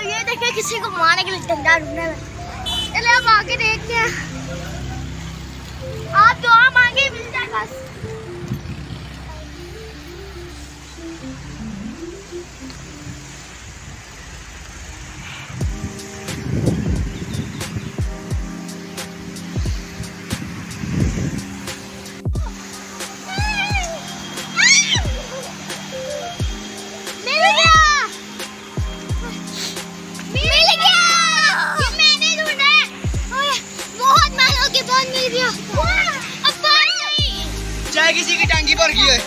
ये देखिए किसी को मारने के लिए डंडा ढूंढने में। चले अब आगे देखते हैं। आप दुआ मांगे मिल जाएगा। चाहे किसी की टांगी भर गई है।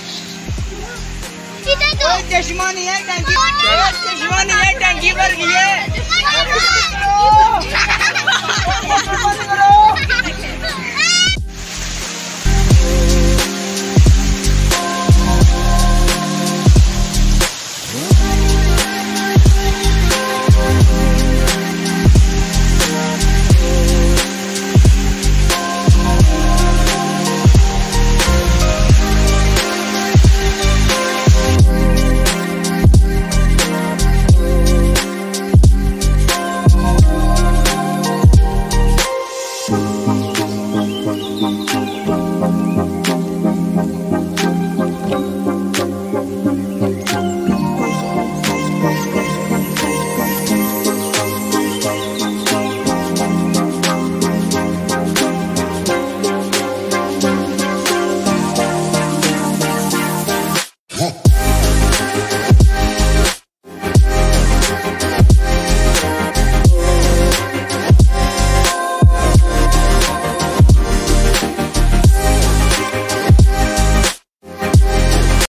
चश्मा नहीं है, टांगी चश्मा नहीं है, टांगी भर गई है।